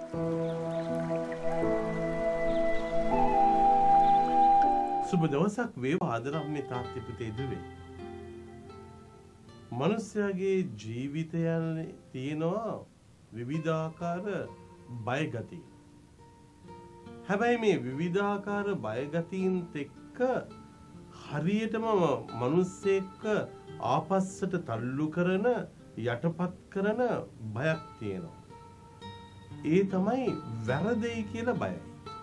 සුබ දවසක් වේවා ආදරම් මේ තාත්ති පුතේ දුවේ. මනුස්සයාගේ ජීවිතයන් තියෙනවා විවිධාකාර බයගති. හැබැයි මේ විවිධාකාර බයගතියින්ත් එක්ක හරියටම මනුස්සයෙක්ව ආපස්සට තල්ලු කරන යටපත් කරන බයක් තියෙනවා. ඒ තමයි වැරදෙයි කියලා බයයි.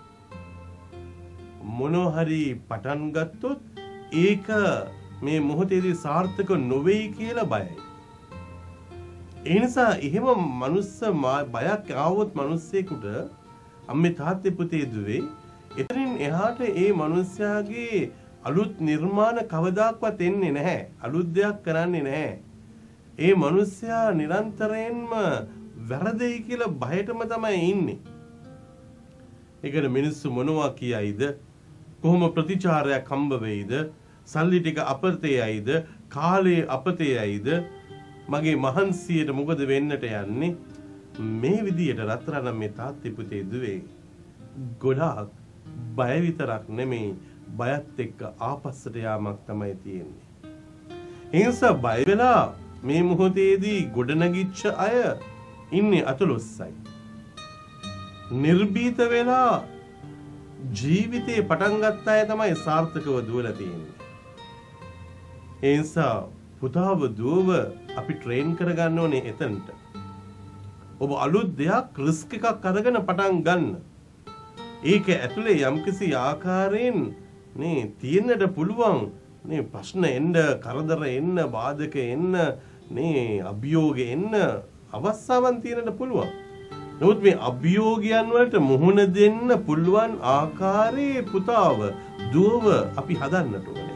මොනවා හරි පටන් ගත්තොත් ඒක මේ මොහොතේදී සාර්ථක නොවේයි කියලා බයයි. ඒ නිසා එහෙම මනුස්ස බයක් ආවොත් මිනිස්සෙකුට අම්මේ තාත්තේ පුතේ දුවේ එතනින් එහාට ඒ මිනිස්යාගේ අලුත් නිර්මාණ කවදාක්වත් එන්නේ නැහැ. අලුත් දෙයක් කරන්නේ නැහැ. ඒ මිනිස්යා නිරන්තරයෙන්ම වැරදෙයි කියලා බයටම තමයි ඉන්නේ. ඒකට මිනිස්සු මොනවා කියයිද? කොහොම ප්‍රතිචාරයක් හම්බ වෙයිද? සල්ලි ටික අපතේයිද? කාලේ අපතේයිද? මගේ මහන්සියට මොකද වෙන්නට යන්නේ? මේ විදියට රත්තරන් මේ තාත්ති පුතේ දුවේ ගොඩාක් බය විතරක් නෙමෙයි බයත් එක්ක ආපස්සට යාමක් තමයි තියෙන්නේ. ඒ නිසා බය වෙලා මේ මොහොතේදී ගොඩනගිච්ච අය ඉන්නේ අතලොස්සයි. නිර්භීත වෙලා ජීවිතේ පටන් ගත්ත අය තමයි සාර්ථකව දුවලා තියෙන්නේ. ඒ නිසා පුතාව දුවව අපි ට්‍රේන් කරගන්න ඕනේ එතනට. ඔබ අලුත් දෙයක් රිස්ක් එකක් අරගෙන පටන් ගන්න. ඒක ඇතුලේ යම්කිසි ආකාරයෙන් මේ තියෙන්නට පුළුවන් මේ ප්‍රශ්න එන්න, කරදර එන්න, බාධක එන්න, මේ අභියෝග එන්න අවස්ථාවන් තියෙන්නට පුළුවන්. නමුත් මේ අභියෝගයන් වලට මුහුණ දෙන්න පුළුවන් ආකාරයේ පුතාව දුවව අපි හදන්නට ඕනේ.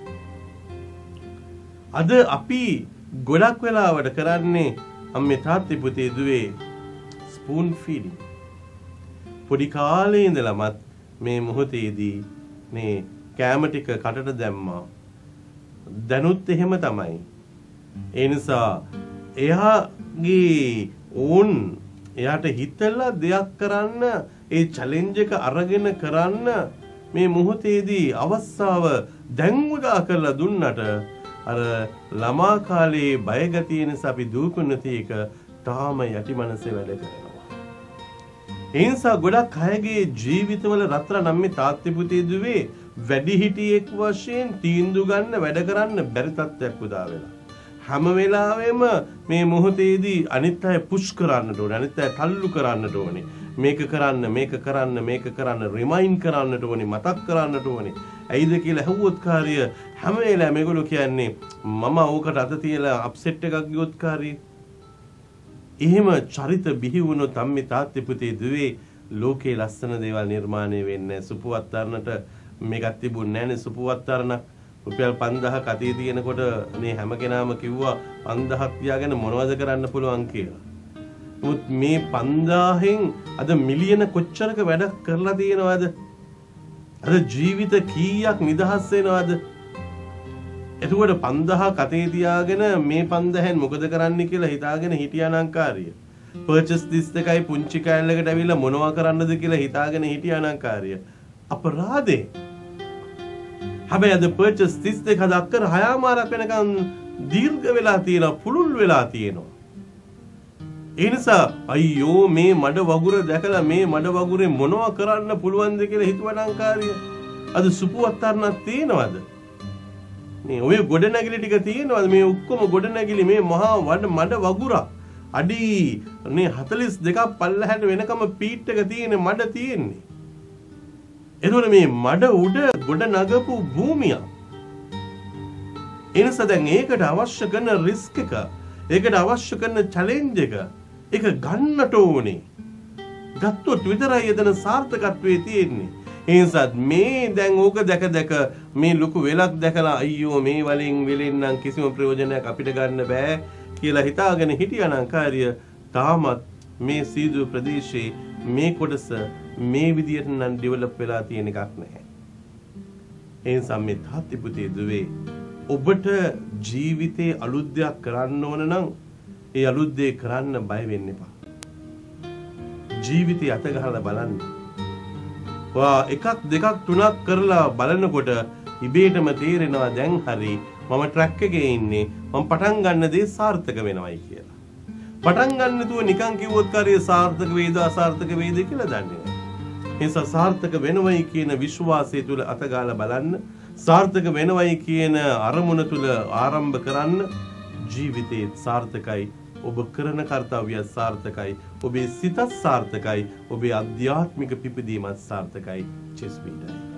අද අපි ගොඩක් වෙලාවට කරන්නේ අම්මේ තාත්තේ පුතේ දුවේ ස්පූන් ෆීඩින්. පොඩි කාලේ ඉඳලමත් මේ මොහොතේදී මේ කැම ටික කටට දැම්මා. දැනුත් එහෙම තමයි. ඒ නිසා එයාගේ ඕන් එයාට හිතලා දෙයක් කරන්න ඒ චැලෙන්ජ් එක අරගෙන කරන්න මේ මොහොතේදී අවස්ථාව දැන් උදා කරලා දුන්නට අර ළමා කාලේ බයගතිය නිසා අපි දුකුණති එක තාම යටි මනසේ වැඩ කරනවා. ඒ නිසා ගොඩක් අයගේ ජීවිතවල රත්තරන් අම්මේ තාත්තේ පුතේ දුවේ වැඩිහිටියෙක් වශයෙන් තීන්දුව ගන්න වැඩ කරන්න බැරි තත්ත්වයක් උදා වෙලා. හැම වෙලාවෙම මේ මොහොතේදී අනිත් අය පුෂ් කරන්නට ඕනේ. අනිත් අය තල්ලු කරන්නට ඕනේ. මේක කරන්න, මේක කරන්න, මේක කරන්න රිමයින්ඩ් කරන්නට ඕනේ, මතක් කරන්නට ඕනේ. ඇයිද කියලා ඇහුවොත් කාර්ය හැම වෙලාවෙම මේගොල්ලෝ කියන්නේ මම ඕකට අත තියලා අප්සෙට් එකක් ගියොත් කාර්ය. එහෙම චරිත බිහි වුණොත් අම්මේ තාත්තේ පුතේ දුවේ ලෝකේ ලස්සන දේවල් නිර්මාණය වෙන්නේ. සුපුවත්තරනට මේකක් තිබුණ නැහැනේ. සුපුවත්තරනක් රුපියල් 5000ක් අතේ තියෙනකොට මේ හැම කෙනාම කිව්වා 5000ක් තියාගෙන මොනවද කරන්න පුළුවන් කියලා. නමුත් මේ 5000න් අද මිලියන කොච්චරක වැඩක් කරලා තියෙනවද? අද ජීවිත කීයක් නිදහස් වෙනවද? එතකොට 5000ක් අතේ තියාගෙන මේ 5000න් මොකද කරන්න කියලා හිතාගෙන හිටියානම් කාර්යය. පර්චේස් 32යි පුංචි කෑල්ලකට ඇවිල්ලා මොනවා කරන්නද කියලා හිතාගෙන හිටියානම් කාර්යය. අපරාධේ. හැබැයි අද පර්චේස් 32 දක්කර 6 මාරක් වෙනකන් දීර්ඝ වෙලා තියෙනවා, පුළුල් වෙලා තියෙනවා. ඒ නිසා අයියෝ මේ මඩ වගුර දැකලා මේ මඩ වගුරේ මොනවා කරන්න පුළුවන්ද කියලා හිතුවනම් කාර්යය. අද සුපුවත්තරණක් තියෙනවද? මේ ඔය ගොඩනැගිලි ටික තියෙනවද? මේ ඔක්කොම ගොඩනැගිලි මේ මහා මඩ වගුරක්. අඩි මේ 42ක් පල්ලහැට වෙනකම පීට් එක තියෙන මඩ තියෙන්නේ. එතකොට මේ මඩ උඩ ගොඩ නගපු භූමිය. එනිසා දැන් ඒකට අවශ්‍ය කරන රිස්ක් එක, ඒකට අවශ්‍ය කරන චැලෙන්ජ් එක ඒක ගන්නට ඕනේ. ගත්තොත් විතරයි එතන සාර්ථකත්වයේ තියෙන්නේ. ඒ නිසා මේ දැන් ඕක දැක දැක මේ ලොකු වෙලක් දැකලා අයියෝ මේ වලින් වෙලෙන්නම් කිසිම ප්‍රයෝජනයක් අපිට ගන්න බෑ කියලා හිතාගෙන හිටියානම් කාර්ය තාමත් මේ සීදු ප්‍රදේශයේ මේ කොටස මේ විදියට නම් ඩෙවලොප් වෙලා තියෙන එකක් නැහැ. ඒ නිසා මේ තාත්ති පුතේ දුවේ ඔබට ජීවිතේ අලුත් දෙයක් කරන්න ඕන නම් ඒ අලුත් දේ කරන්න බය වෙන්න එපා. ජීවිතය අත ගහලා බලන්න. ඔයා එකක් දෙකක් තුනක් කරලා බලනකොට ඉබේටම තේරෙනවා දැන් හරි මම ට්‍රැක් එකේ ඉන්නේ. මම පටන් ගන්න දේ සාර්ථක වෙනවයි කියලා. පටන් ගන්න නැතුව නිකන් කිව්වොත් කාර්යය සාර්ථක වේද අසාර්ථක වේද කියලා දන්නේ නැහැ. ඒ නිසා සාර්ථක වෙනවයි කියන විශ්වාසය තුල අතගාලා බලන්න, සාර්ථක වෙනවයි කියන අරමුණ තුල ආරම්භ කරන්න. ජීවිතේ සාර්ථකයි, ඔබ කරන කාර්යය සාර්ථකයි, ඔබේ සිතත් සාර්ථකයි, ඔබේ අධ්‍යාත්මික පිපිදීමත් සාර්ථකයි. චෙස් බීටයි.